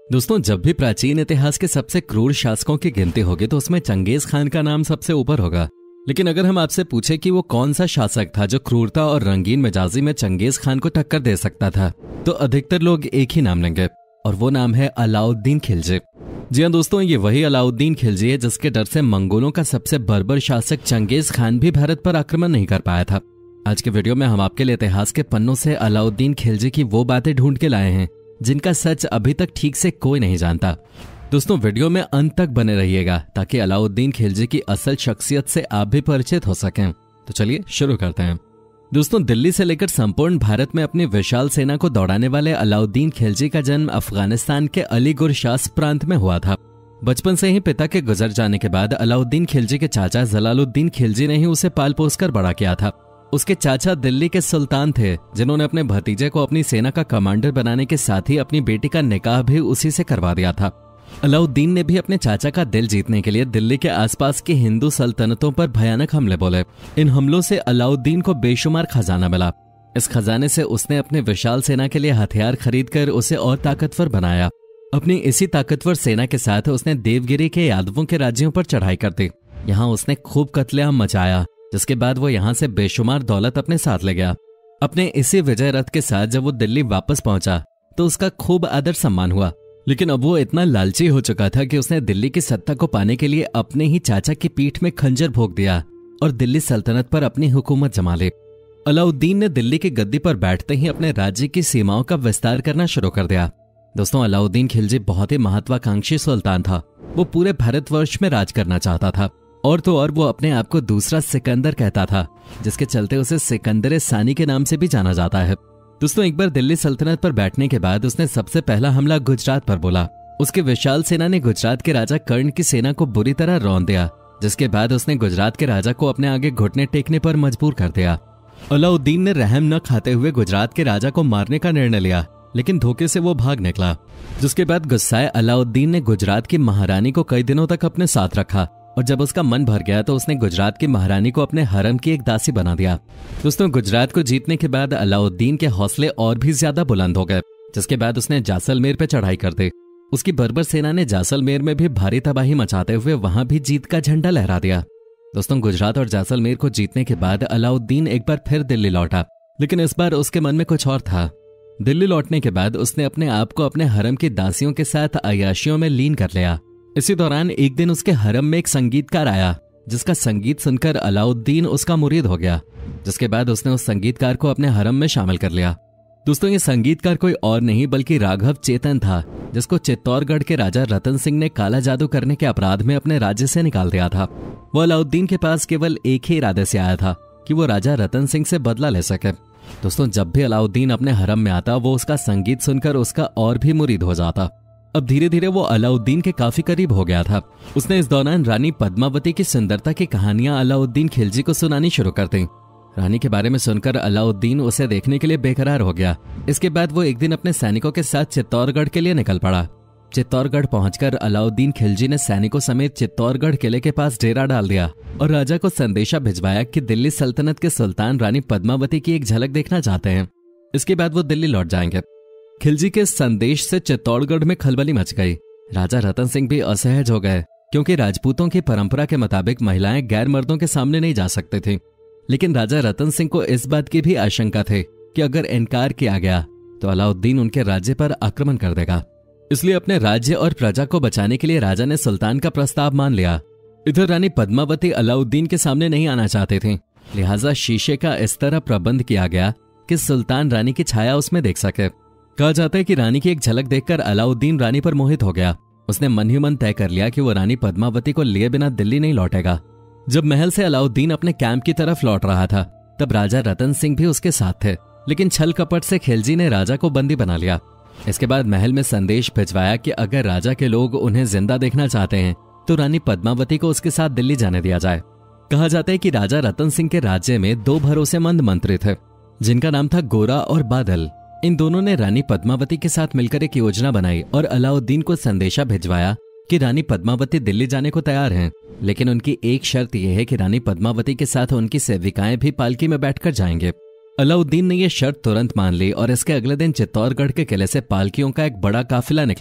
दोस्तों, जब भी प्राचीन इतिहास के सबसे क्रूर शासकों की गिनती होगी तो उसमें चंगेज खान का नाम सबसे ऊपर होगा। लेकिन अगर हम आपसे पूछे कि वो कौन सा शासक था जो क्रूरता और रंगीन मिजाजी में चंगेज खान को टक्कर दे सकता था, तो अधिकतर लोग एक ही नाम लेंगे और वो नाम है अलाउद्दीन खिलजी। जी हाँ दोस्तों, ये वही अलाउद्दीन खिलजी है जिसके डर से मंगोलों का सबसे बर्बर शासक चंगेज खान भी भारत पर आक्रमण नहीं कर पाया था। आज के वीडियो में हम आपके लिए इतिहास के पन्नों से अलाउद्दीन खिलजी की वो बातें ढूंढ के लाए हैं जिनका सच अभी तक ठीक से कोई नहीं जानता। दोस्तों, वीडियो में अंत तक बने रहिएगा ताकि अलाउद्दीन खिलजी की असल शख्सियत से आप भी परिचित हो सकें। तो चलिए शुरू करते हैं। दोस्तों, दिल्ली से लेकर संपूर्ण भारत में अपनी विशाल सेना को दौड़ाने वाले अलाउद्दीन खिलजी का जन्म अफगानिस्तान के अलीगुर शास प्रांत में हुआ था। बचपन से ही पिता के गुजर जाने के बाद अलाउद्दीन खिलजी के चाचा जलालुद्दीन खिलजी ने ही उसे पाल पोस कर बड़ा किया था। उसके चाचा दिल्ली के सुल्तान थे जिन्होंने अपने भतीजे को अपनी सेना का कमांडर बनाने के साथ ही अपनी बेटी का निकाह भी उसी से करवा दिया था। अलाउद्दीन ने भी अपने चाचा का दिल जीतने के लिए दिल्ली के आसपास की हिंदू सल्तनतों पर भयानक हमले बोले। इन हमलों से अलाउद्दीन को बेशुमार खजाना मिला। इस खजाने से उसने अपने विशाल सेना के लिए हथियार खरीदकर उसे और ताकतवर बनाया। अपनी इसी ताकतवर सेना के साथ उसने देवगिरी के यादवों के राज्यों पर चढ़ाई कर दी। यहाँ उसने खूब कत्लेआम मचाया, जिसके बाद वो यहाँ से बेशुमार दौलत अपने साथ ले गया। अपने इसी विजय रथ के साथ जब वो दिल्ली वापस पहुंचा तो उसका खूब आदर सम्मान हुआ। लेकिन अब वो इतना लालची हो चुका था कि उसने दिल्ली की सत्ता को पाने के लिए अपने ही चाचा की पीठ में खंजर भोंक दिया और दिल्ली सल्तनत पर अपनी हुकूमत जमा ली। अलाउद्दीन ने दिल्ली की गद्दी पर बैठते ही अपने राज्य की सीमाओं का विस्तार करना शुरू कर दिया। दोस्तों, अलाउद्दीन खिलजी बहुत ही महत्वाकांक्षी सुल्तान था। वो पूरे भारतवर्ष में राज करना चाहता था और तो और वो अपने आप को दूसरा सिकंदर कहता था, जिसके चलते उसे सिकंदर सानी के नाम से भी जाना जाता है। दोस्तों, एक बार दिल्ली सल्तनत पर बैठने के बाद उसने सबसे पहला हमला गुजरात पर बोला। उसकी विशाल सेना ने गुजरात के राजा कर्ण की सेना को बुरी तरह रौंद दिया, जिसके बाद उसने गुजरात के राजा को अपने आगे घुटने टेकने पर मजबूर कर दिया। अलाउद्दीन ने रहम न खाते हुए गुजरात के राजा को मारने का निर्णय लिया, लेकिन धोखे से वो भाग निकला। जिसके बाद गुस्साए अलाउद्दीन ने गुजरात की महारानी को कई दिनों तक अपने साथ रखा और जब उसका मन भर गया तो उसने गुजरात की महारानी को अपने हरम की एक दासी बना दिया। दोस्तों, गुजरात को जीतने के बाद अलाउद्दीन के हौसले और भी ज्यादा बुलंद हो गए, जिसके बाद उसने जैसलमेर पे चढ़ाई कर दी। उसकी बर्बर सेना ने जैसलमेर में भी भारी तबाही मचाते हुए वहां भी जीत का झंडा लहरा दिया। दोस्तों, गुजरात और जैसलमेर को जीतने के बाद अलाउद्दीन एक बार फिर दिल्ली लौटा, लेकिन इस बार उसके मन में कुछ और था। दिल्ली लौटने के बाद उसने अपने आप को अपने हरम की दासियों के साथ अय्याशियों में लीन कर लिया। इसी दौरान एक दिन उसके हरम में एक संगीतकार आया, जिसका संगीत सुनकर अलाउद्दीन उसका मुरीद हो गया। जिसके बाद उसने उस संगीतकार को अपने हरम में शामिल कर लिया। दोस्तों, ये संगीतकार कोई और नहीं बल्कि राघव चेतन था, जिसको चित्तौड़गढ़ के राजा रतन सिंह ने काला जादू करने के अपराध में अपने राज्य से निकाल दिया था। वो अलाउद्दीन के पास केवल एक ही इरादे से आया था कि वो राजा रतन सिंह से बदला ले सके। दोस्तों, जब भी अलाउद्दीन अपने हरम में आता वो उसका संगीत सुनकर उसका और भी मुरीद हो जाता। अब धीरे धीरे वो अलाउद्दीन के काफी करीब हो गया था। उसने इस दौरान रानी पद्मावती की सुंदरता की कहानियां अलाउद्दीन खिलजी को सुनानी शुरू कर दी। रानी के बारे में सुनकर अलाउद्दीन उसे देखने के लिए बेकरार हो गया। इसके बाद वो एक दिन अपने सैनिकों के साथ चित्तौड़गढ़ के लिए निकल पड़ा। चित्तौड़गढ़ पहुंचकर अलाउद्दीन खिलजी ने सैनिकों समेत चित्तौड़गढ़ किले के पास डेरा डाल दिया और राजा को संदेशा भिजवाया कि दिल्ली सल्तनत के सुल्तान रानी पद्मावती की एक झलक देखना चाहते हैं। इसके बाद वो दिल्ली लौट जाएंगे। खिलजी के संदेश से चित्तौड़गढ़ में खलबली मच गई। राजा रतन सिंह भी असहज हो गए, क्योंकि राजपूतों की परंपरा के मुताबिक महिलाएं गैर मर्दों के सामने नहीं जा सकते थे। लेकिन राजा रतन सिंह को इस बात की भी आशंका थी कि अगर इनकार किया गया तो अलाउद्दीन उनके राज्य पर आक्रमण कर देगा। इसलिए अपने राज्य और प्रजा को बचाने के लिए राजा ने सुल्तान का प्रस्ताव मान लिया। इधर रानी पद्मावती अलाउद्दीन के सामने नहीं आना चाहते थे, लिहाजा शीशे का इस तरह प्रबंध किया गया कि सुल्तान रानी की छाया उसमें देख सके। कहा जाता है कि रानी की एक झलक देखकर अलाउद्दीन रानी पर मोहित हो गया। उसने मन ही मन तय कर लिया कि वो रानी पद्मावती को लिए बिना दिल्ली नहीं लौटेगा। जब महल से अलाउद्दीन अपने कैंप की तरफ लौट रहा था तब राजा रतन सिंह भी उसके साथ थे, लेकिन छल कपट से खिलजी ने राजा को बंदी बना लिया। इसके बाद महल में संदेश भिजवाया कि अगर राजा के लोग उन्हें जिंदा देखना चाहते हैं तो रानी पद्मावती को उसके साथ दिल्ली जाने दिया जाए। कहा जाता है कि राजा रतन सिंह के राज्य में दो भरोसेमंद मंत्री थे, जिनका नाम था गोरा और बादल। इन दोनों ने रानी पद्मावती के साथ मिलकर एक योजना बनाई और अलाउद्दीन को संदेशा भिजवाया कि रानी पद्मावती दिल्ली जाने को तैयार हैं, लेकिन उनकी एक शर्त यह है कि रानी पद्मावती के साथ उनकी सेविकाएं भी पालकी में बैठकर जाएंगे। अलाउद्दीन ने यह शर्त तुरंत मान ली और इसके अगले दिन चित्तौड़गढ़ के किले से पालकियों का एक बड़ा काफिला निकला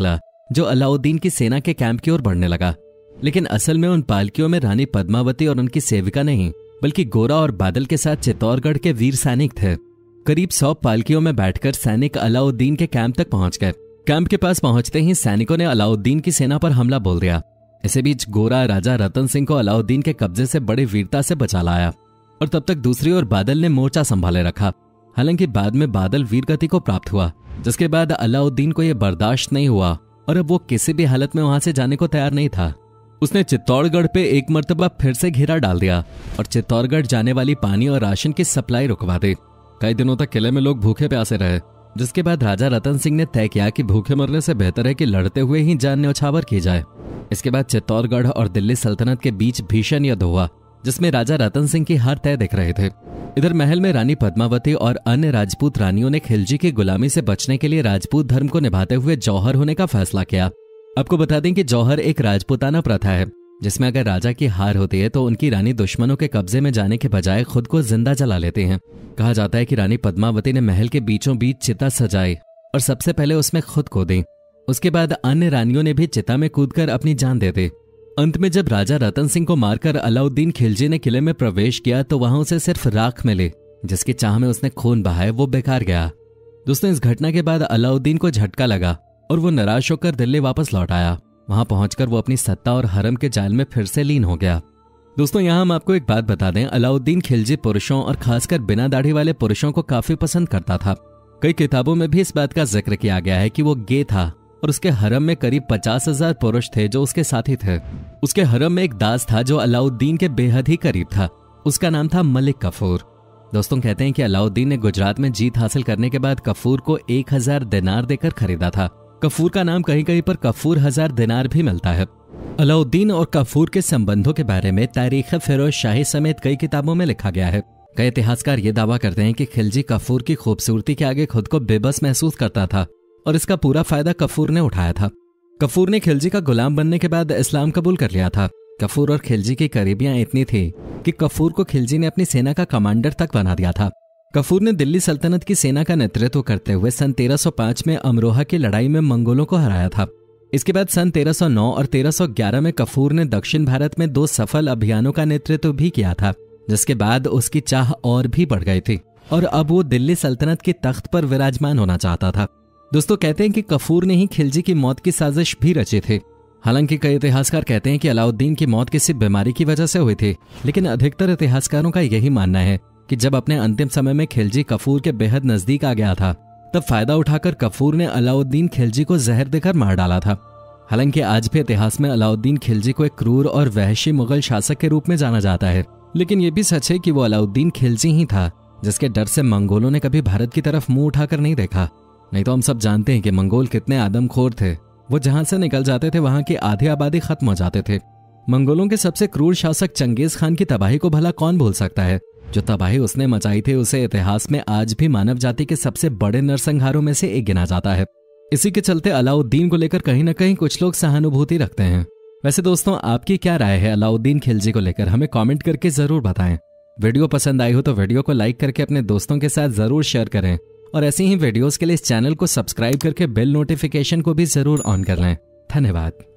जो अलाउद्दीन की सेना के कैंप की ओर बढ़ने लगा। लेकिन असल में उन पालकियों में रानी पद्मावती और उनकी सेविका नहीं, बल्कि गोरा और बादल के साथ चित्तौड़गढ़ के वीर सैनिक थे। करीब 100 पालकियों में बैठकर सैनिक अलाउद्दीन के कैंप तक पहुंच गए। कैंप के पास पहुंचते ही सैनिकों ने अलाउद्दीन की सेना पर हमला बोल दिया। इसी बीच गोरा राजा रतन सिंह को अलाउद्दीन के कब्जे से बड़ी वीरता से बचा लाया और तब तक दूसरी ओर बादल ने मोर्चा संभाले रखा। हालांकि बाद में बादल वीरगति को प्राप्त हुआ, जिसके बाद अलाउद्दीन को यह बर्दाश्त नहीं हुआ और अब वो किसी भी हालत में वहां से जाने को तैयार नहीं था। उसने चित्तौड़गढ़ पे एक मर्तबा फिर से घेरा डाल दिया और चित्तौड़गढ़ जाने वाली पानी और राशन की सप्लाई रुकवा दी। कई दिनों तक किले में लोग भूखे प्यासे रहे, जिसके बाद राजा रतन सिंह ने तय किया कि भूखे मरने से बेहतर है कि लड़ते हुए ही जान न्यौछावर की जाए। इसके बाद चित्तौड़गढ़ और दिल्ली सल्तनत के बीच भीषण युद्ध हुआ, जिसमें राजा रतन सिंह की हार तय दिख रहे थे। इधर महल में रानी पद्मावती और अन्य राजपूत रानियों ने खिलजी की गुलामी से बचने के लिए राजपूत धर्म को निभाते हुए जौहर होने का फैसला किया। आपको बता दें कि जौहर एक राजपूताना प्रथा है, जिसमें अगर राजा की हार होती है तो उनकी रानी दुश्मनों के कब्जे में जाने के बजाय खुद को जिंदा जला लेते हैं। कहा जाता है कि रानी पद्मावती ने महल के बीचों बीच चिता सजाई और सबसे पहले उसमें खुद को दी। उसके बाद अन्य रानियों ने भी चिता में कूदकर अपनी जान दे दी। अंत में जब राजा रतन सिंह को मारकर अलाउद्दीन खिलजी ने किले में प्रवेश किया तो वहां उसे सिर्फ राख मिली, जिसकी चाह में उसने खून बहाया वो बेकार गया। दोस्तों, इस घटना के बाद अलाउद्दीन को झटका लगा और वो निराश होकर दिल्ली वापस लौट आया। वहां पहुंचकर वो अपनी सत्ता और हरम के जाल में फिर से लीन हो गया। दोस्तों, यहां हम आपको एक बात बता दें, अलाउद्दीन खिलजी पुरुषों और खासकर बिना दाढ़ी वाले पुरुषों को काफी पसंद करता था। कई किताबों में भी इस बात का जिक्र किया गया है कि वो गे था और उसके हरम में करीब 50,000 पुरुष थे जो उसके साथी थे। उसके हरम में एक दास था जो अलाउद्दीन के बेहद ही करीब था। उसका नाम था मलिक कफूर। दोस्तों, कहते हैं कि अलाउद्दीन ने गुजरात में जीत हासिल करने के बाद कफूर को 1000 दिनार देकर खरीदा था। कफूर का नाम कहीं कहीं पर कफूर 1000 दिनार भी मिलता है। अलाउद्दीन और कफूर के संबंधों के बारे में तारीख फिरोज शाही समेत कई किताबों में लिखा गया है। कई इतिहासकार ये दावा करते हैं कि खिलजी कफूर की खूबसूरती के आगे खुद को बेबस महसूस करता था और इसका पूरा फायदा कफूर ने उठाया था। कफूर ने खिलजी का गुलाम बनने के बाद इस्लाम कबूल कर लिया था। कफूर और खिलजी की करीबियां इतनी थी कि कफूर को खिलजी ने अपनी सेना का कमांडर तक बना दिया था। कफूर ने दिल्ली सल्तनत की सेना का नेतृत्व करते हुए सन 1305 में अमरोहा की लड़ाई में मंगोलों को हराया था। इसके बाद सन 1309 और 1311 में कफूर ने दक्षिण भारत में 2 सफल अभियानों का नेतृत्व भी किया था, जिसके बाद उसकी चाह और भी बढ़ गई थी और अब वो दिल्ली सल्तनत के तख्त पर विराजमान होना चाहता था। दोस्तों, कहते हैं कि कफूर ने ही खिलजी की मौत की साजिश भी रची थी। हालांकि कई इतिहासकार कहते हैं कि अलाउद्दीन की मौत किसी बीमारी की वजह से हुई थी, लेकिन अधिकतर इतिहासकारों का यही मानना है कि जब अपने अंतिम समय में खिलजी कफूर के बेहद नजदीक आ गया था, तब फायदा उठाकर कफूर ने अलाउद्दीन खिलजी को जहर देकर मार डाला था। हालांकि आज भी इतिहास में अलाउद्दीन खिलजी को एक क्रूर और वहशी मुगल शासक के रूप में जाना जाता है, लेकिन यह भी सच है कि वो अलाउद्दीन खिलजी ही था जिसके डर से मंगोलों ने कभी भारत की तरफ मुंह उठाकर नहीं देखा। नहीं तो हम सब जानते हैं कि मंगोल कितने आदमखोर थे। वो जहां से निकल जाते थे वहां की आधी आबादी खत्म हो जाते थे। मंगोलों के सबसे क्रूर शासक चंगेज खान की तबाही को भला कौन भूल सकता है। जो तबाही उसने मचाई थी उसे इतिहास में आज भी मानव जाति के सबसे बड़े नरसंहारों में से एक गिना जाता है। इसी के चलते अलाउद्दीन को लेकर कहीं ना कहीं कुछ लोग सहानुभूति रखते हैं। वैसे दोस्तों, आपकी क्या राय है अलाउद्दीन खिलजी को लेकर, हमें कमेंट करके जरूर बताएं। वीडियो पसंद आई हो तो वीडियो को लाइक करके अपने दोस्तों के साथ जरूर शेयर करें और ऐसी ही वीडियोस के लिए इस चैनल को सब्सक्राइब करके बेल नोटिफिकेशन को भी जरूर ऑन कर लें। धन्यवाद।